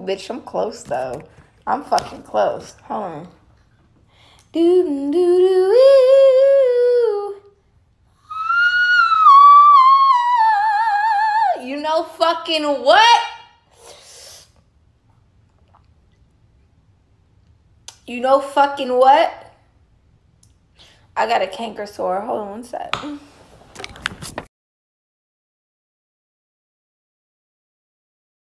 bitch, I'm close though. I'm fucking close. Hold on. Do do do. You know fucking what? You know fucking what? I got a canker sore. Hold on one sec.